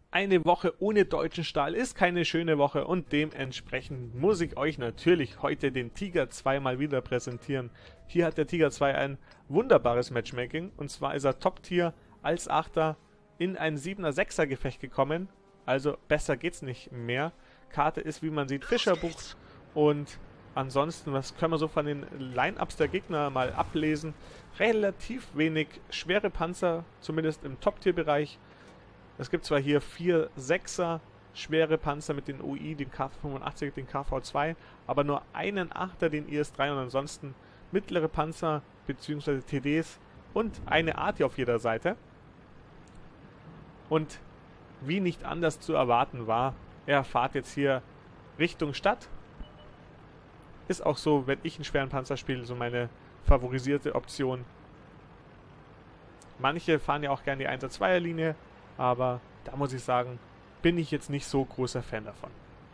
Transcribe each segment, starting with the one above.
Eine Woche ohne deutschen Stahl ist keine schöne Woche und dementsprechend muss ich euch natürlich heute den Tiger 2 mal wieder präsentieren. Hier hat der Tiger 2 ein wunderbares Matchmaking und zwar ist er Top-Tier als Achter in ein 7er-6er Gefecht gekommen, also besser geht's nicht mehr. Karte ist, wie man sieht, Fischerbuch und ansonsten, was können wir so von den Line-Ups der Gegner mal ablesen? Relativ wenig schwere Panzer, zumindest im Top-Tier-Bereich. Es gibt zwar hier 4 6er schwere Panzer mit den UI, den KV-85, den KV-2, aber nur einen 8er, den IS-3 und ansonsten mittlere Panzer bzw. TDs und eine ATI auf jeder Seite. Und wie nicht anders zu erwarten war, er fährt jetzt hier Richtung Stadt. Ist auch so, wenn ich einen schweren Panzer spiele, so meine favorisierte Option. Manche fahren ja auch gerne die 1er-2er-Linie. Aber da muss ich sagen, bin ich jetzt nicht so großer Fan davon.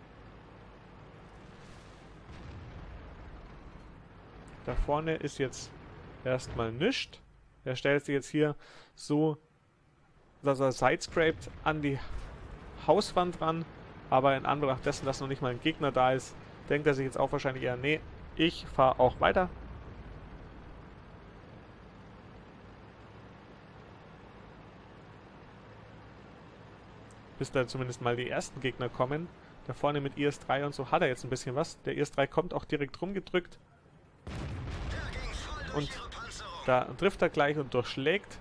Da vorne ist jetzt erstmal nichts. Er stellt sich jetzt hier so, dass er sidescraped an die Hauswand ran. Aber in Anbetracht dessen, dass noch nicht mal ein Gegner da ist, denkt er sich jetzt auch wahrscheinlich eher, nee, ich fahre auch weiter. Bis da zumindest mal die ersten Gegner kommen. Da vorne mit IS-3 und so hat er jetzt ein bisschen was. Der IS-3 kommt auch direkt rumgedrückt. Und da trifft er gleich und durchschlägt.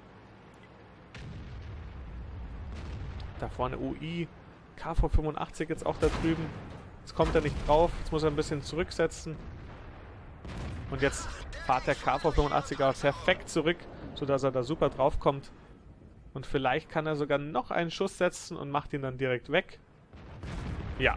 Da vorne UI, KV-85 jetzt auch da drüben. Jetzt kommt er nicht drauf. Jetzt muss er ein bisschen zurücksetzen. Und jetzt fährt der KV-85 aber perfekt zurück, sodass er da super drauf kommt. Und vielleicht kann er sogar noch einen Schuss setzen und macht ihn dann direkt weg. Ja.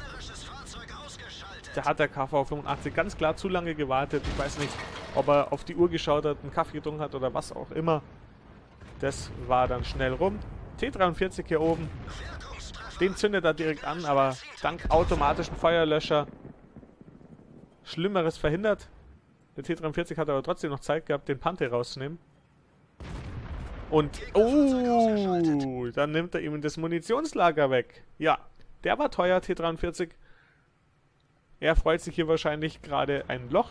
Da hat der KV-85 ganz klar zu lange gewartet. Ich weiß nicht, ob er auf die Uhr geschaut hat, einen Kaffee getrunken hat oder was auch immer. Das war dann schnell rum. T-43 hier oben. Den zündet er direkt an, aber dank automatischen Feuerlöscher Schlimmeres verhindert. Der T-43 hat aber trotzdem noch Zeit gehabt, den Panther rauszunehmen. Und, oh, dann nimmt er ihm das Munitionslager weg. Ja, der war teuer, T-43. Er freut sich hier wahrscheinlich gerade ein Loch.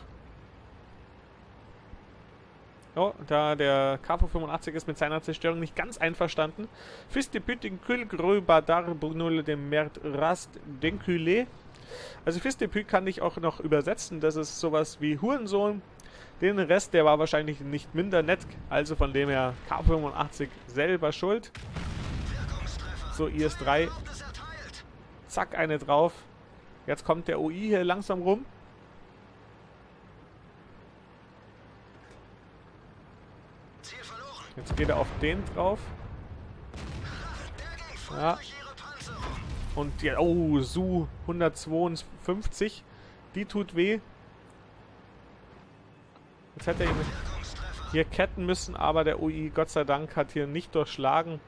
Oh, da der KV-85 ist mit seiner Zerstörung nicht ganz einverstanden. Fistepüting Külgrö Badar Brunul dem Mert Rast Denküle. Also Fistepü kann ich auch noch übersetzen. Das ist sowas wie Hurensohn. Den Rest, der war wahrscheinlich nicht minder nett, also von dem her K85 selber schuld. So, IS-3. Zack, eine drauf. Jetzt kommt der UI hier langsam rum. Jetzt geht er auf den drauf. Ja. Und ja, oh, Su 152. Die tut weh. Jetzt hätte er ihn hier ketten müssen, aber der UI, Gott sei Dank, hat hier nicht durchschlagen.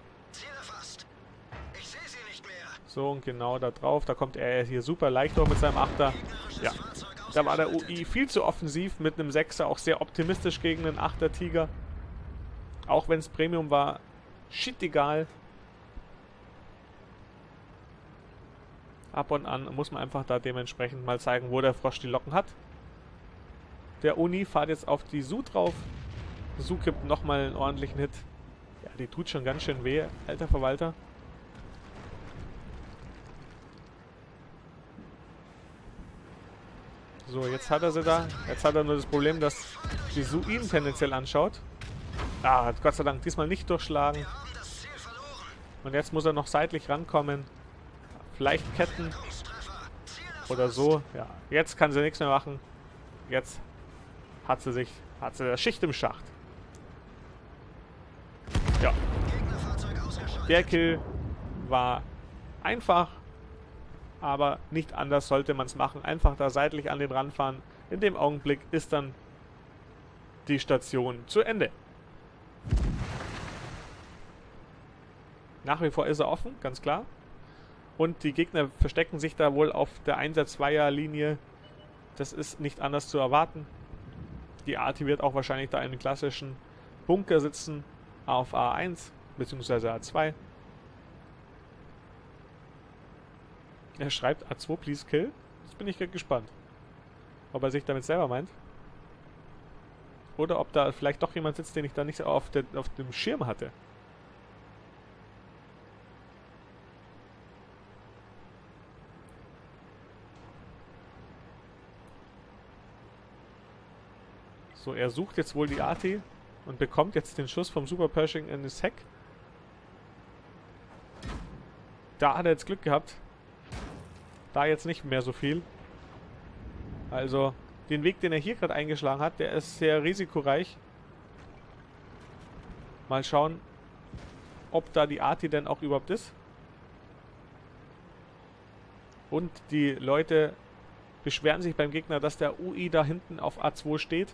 So, und genau da drauf. Da kommt er hier super leicht durch mit seinem Achter. Ja, da war der UI viel zu offensiv mit einem 6er, auch sehr optimistisch gegen einen 8er Tiger. Auch wenn es Premium war, shit egal. Ab und an muss man einfach da dementsprechend mal zeigen, wo der Frosch die Locken hat. Der Uni fährt jetzt auf die Su drauf. Su gibt nochmal einen ordentlichen Hit. Ja, die tut schon ganz schön weh, alter Verwalter. So, jetzt hat er sie da. Jetzt hat er nur das Problem, dass die Su ihn tendenziell anschaut. Ah, hat Gott sei Dank diesmal nicht durchschlagen. Und jetzt muss er noch seitlich rankommen. Vielleicht ketten. Oder so. Ja, jetzt kann sie nichts mehr machen. Jetzt hat sie das Schicht im Schacht. Ja. Der Kill war einfach, aber nicht anders sollte man es machen. Einfach da seitlich an den Rand fahren. In dem Augenblick ist dann die Station zu Ende. Nach wie vor ist er offen, ganz klar. Und die Gegner verstecken sich da wohl auf der 1er-2er-Linie. Das ist nicht anders zu erwarten. Die ATI wird auch wahrscheinlich da in einem klassischen Bunker sitzen. Auf A1 bzw. A2. Er schreibt A2, please kill. Jetzt bin ich gespannt. Ob er sich damit selber meint. Oder ob da vielleicht doch jemand sitzt, den ich da nicht auf dem Schirm hatte. So, er sucht jetzt wohl die Arti und bekommt jetzt den Schuss vom Super Pershing in das Heck. Da hat er jetzt Glück gehabt. Da jetzt nicht mehr so viel. Also, den Weg, den er hier gerade eingeschlagen hat, der ist sehr risikoreich. Mal schauen, ob da die Arti denn auch überhaupt ist. Und die Leute beschweren sich beim Gegner, dass der UI da hinten auf A2 steht.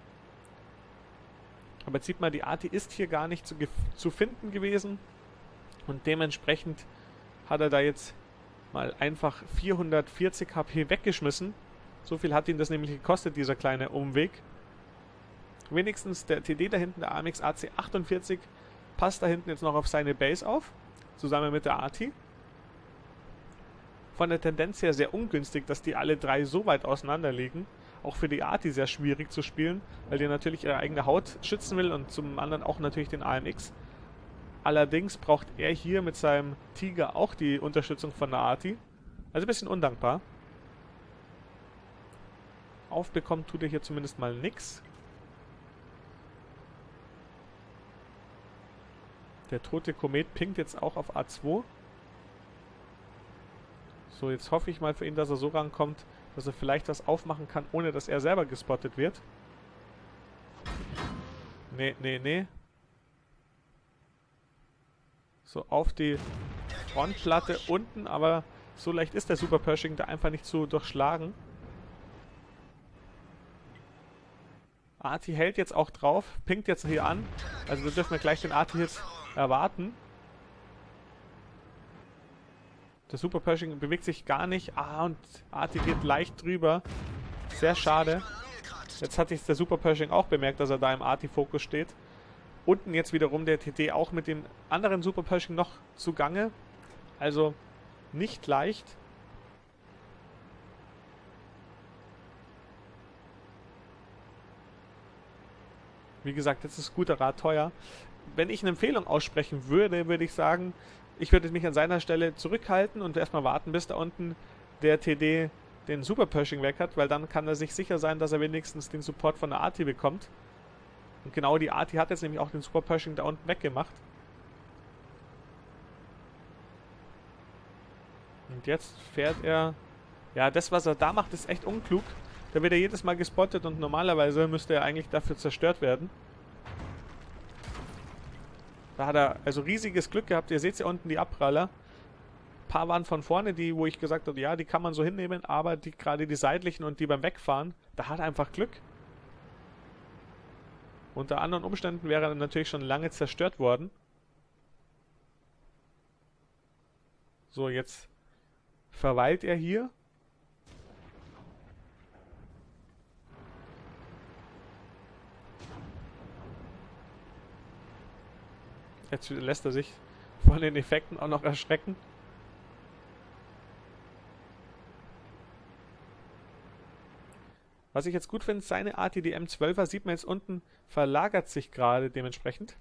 Aber jetzt sieht man, die Arti ist hier gar nicht zu finden gewesen. Und dementsprechend hat er da jetzt mal einfach 440 HP weggeschmissen. So viel hat ihn das nämlich gekostet, dieser kleine Umweg. Wenigstens der TD da hinten, der AMX AC48, passt da hinten jetzt noch auf seine Base auf. Zusammen mit der Arti. Von der Tendenz her sehr ungünstig, dass die alle drei so weit auseinander liegen. Auch für die Arti sehr schwierig zu spielen, weil die natürlich ihre eigene Haut schützen will und zum anderen auch natürlich den AMX. Allerdings braucht er hier mit seinem Tiger auch die Unterstützung von der Arti. Also ein bisschen undankbar. Aufbekommen tut er hier zumindest mal nix. Der tote Komet pinkt jetzt auch auf A2. So, jetzt hoffe ich mal für ihn, dass er so rankommt, dass er vielleicht was aufmachen kann, ohne dass er selber gespottet wird. Nee. So, auf die Frontplatte unten, aber so leicht ist der Super Pershing da einfach nicht zu durchschlagen. Arti hält jetzt auch drauf, pinkt jetzt hier an. Also wir dürfen gleich den Arti-Hit erwarten. Der Super Pershing bewegt sich gar nicht. Und Arti geht leicht drüber. Sehr schade. Jetzt hat sich der Super Pershing auch bemerkt, dass er da im Arti-Fokus steht. Unten jetzt wiederum der TT auch mit dem anderen Super Pershing noch zugange. Also nicht leicht. Wie gesagt, jetzt ist guter Rat teuer. Wenn ich eine Empfehlung aussprechen würde, würde ich sagen, ich würde mich an seiner Stelle zurückhalten und erstmal warten, bis da unten der TD den Super Pershing weg hat, weil dann kann er sich sicher sein, dass er wenigstens den Support von der Arti bekommt. Und genau die Arti hat jetzt nämlich auch den Super Pershing da unten weggemacht. Und jetzt fährt er... Ja, das, was er da macht, ist echt unklug. Da wird er jedes Mal gespottet und normalerweise müsste er eigentlich dafür zerstört werden. Da hat er also riesiges Glück gehabt. Ihr seht ja unten die Abpraller. Ein paar waren von vorne, die, wo ich gesagt habe, ja, die kann man so hinnehmen, aber die gerade die seitlichen und die beim Wegfahren, da hat er einfach Glück. Unter anderen Umständen wäre er natürlich schon lange zerstört worden. So, jetzt verweilt er hier. Jetzt lässt er sich von den Effekten auch noch erschrecken. Was ich jetzt gut finde, seine Arti, die M12er, sieht man jetzt unten, verlagert sich gerade dementsprechend.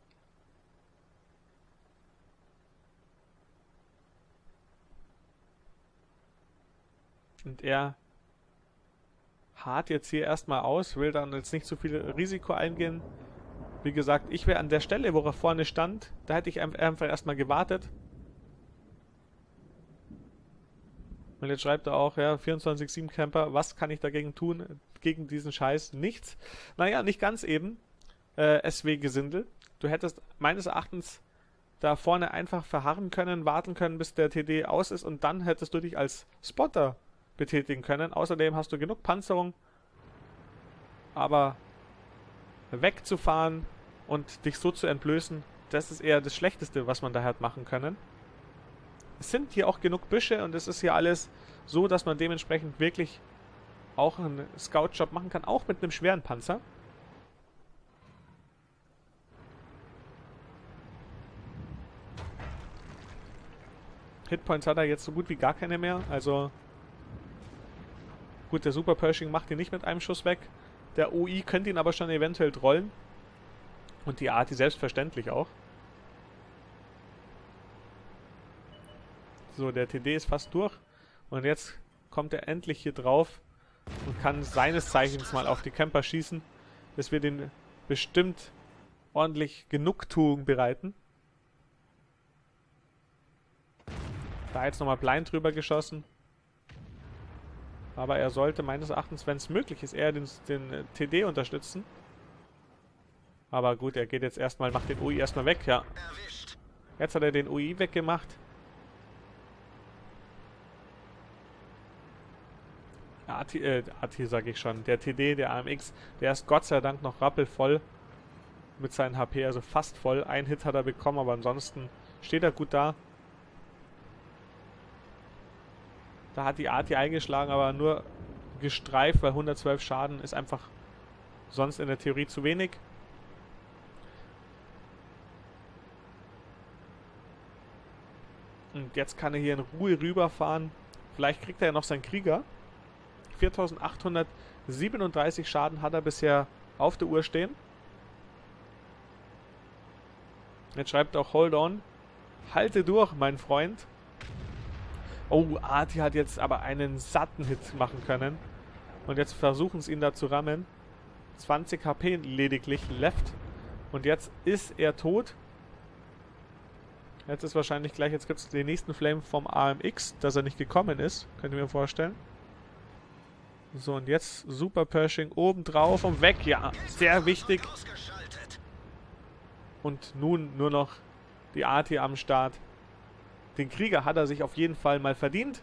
Und er harrt jetzt hier erstmal aus, will dann jetzt nicht zu viel Risiko eingehen. Wie gesagt, ich wäre an der Stelle, wo er vorne stand, da hätte ich einfach erstmal gewartet. Und jetzt schreibt er auch, ja, 24/7 Camper, was kann ich dagegen tun? Gegen diesen Scheiß? Nichts. Naja, nicht ganz eben. SW Gesindel. Du hättest meines Erachtens da vorne einfach verharren können, warten können, bis der TD aus ist und dann hättest du dich als Spotter betätigen können. Außerdem hast du genug Panzerung. Aber wegzufahren und dich so zu entblößen, das ist eher das Schlechteste, was man da hat machen können. Es sind hier auch genug Büsche und es ist hier alles so, dass man dementsprechend wirklich auch einen Scout-Job machen kann, auch mit einem schweren Panzer. Hitpoints hat er jetzt so gut wie gar keine mehr. Also gut, der Super Pershing macht ihn nicht mit einem Schuss weg. Der OI könnte ihn aber schon eventuell trollen. Und die Arti selbstverständlich auch. So, der TD ist fast durch. Und jetzt kommt er endlich hier drauf und kann seines Zeichens mal auf die Camper schießen. Das wird ihn bestimmt ordentlich Genugtuung bereiten. Da jetzt nochmal blind drüber geschossen. Aber er sollte meines Erachtens, wenn es möglich ist, eher den TD unterstützen. Aber gut, er geht jetzt erstmal, macht den UI erstmal weg, ja. Jetzt hat er den UI weggemacht. AT sage ich schon. Der TD, der AMX, der ist Gott sei Dank noch rappelvoll mit seinen HP, also fast voll. Ein Hit hat er bekommen, aber ansonsten steht er gut da. Da hat die AT eingeschlagen, aber nur gestreift, weil 112 Schaden ist einfach sonst in der Theorie zu wenig. Und jetzt kann er hier in Ruhe rüberfahren. Vielleicht kriegt er ja noch seinen Krieger. 4837 Schaden hat er bisher auf der Uhr stehen. Jetzt schreibt auch Hold on. Halte durch, mein Freund. Oh, Arti hat jetzt aber einen satten Hit machen können. Und jetzt versuchen es ihn da zu rammen. 20 HP lediglich left. Und jetzt ist er tot. Jetzt ist wahrscheinlich gleich, jetzt gibt es den nächsten Flame vom AMX, dass er nicht gekommen ist. Könnt ihr mir vorstellen. So, und jetzt Super Pershing oben drauf und weg. Ja, sehr wichtig. Und nun nur noch die Arti am Start. Den Krieger hat er sich auf jeden Fall mal verdient.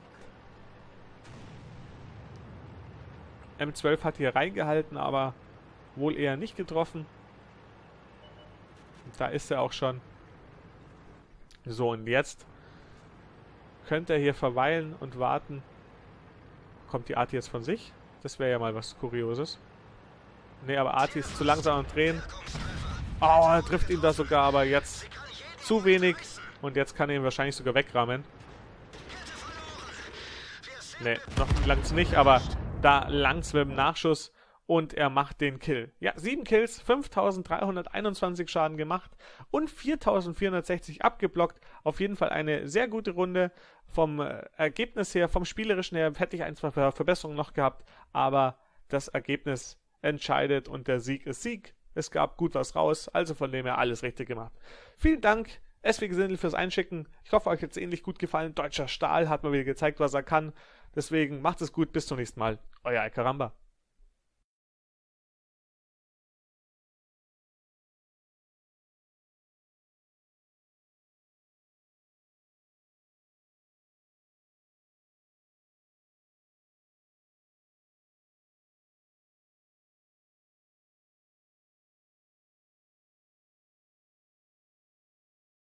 M12 hat hier reingehalten, aber wohl eher nicht getroffen. Und da ist er auch schon. So, und jetzt könnte er hier verweilen und warten. Kommt die Arti jetzt von sich? Das wäre ja mal was Kurioses. Ne, aber Arti ist zu langsam am Drehen. Oh, er trifft ihn da sogar, aber jetzt zu wenig. Und jetzt kann er ihn wahrscheinlich sogar wegrammen. Ne, noch langt's nicht, aber da langt's mit dem Nachschuss. Und er macht den Kill. Ja, 7 Kills, 5321 Schaden gemacht und 4460 abgeblockt. Auf jeden Fall eine sehr gute Runde. Vom Ergebnis her, vom Spielerischen her, hätte ich ein, zwei Verbesserungen noch gehabt. Aber das Ergebnis entscheidet und der Sieg ist Sieg. Es gab gut was raus, also von dem her alles richtig gemacht. Vielen Dank, SW Gesindel, fürs Einschicken. Ich hoffe, euch hat es ähnlich gut gefallen. Deutscher Stahl hat mal wieder gezeigt, was er kann. Deswegen macht es gut, bis zum nächsten Mal. Euer Alcaramba.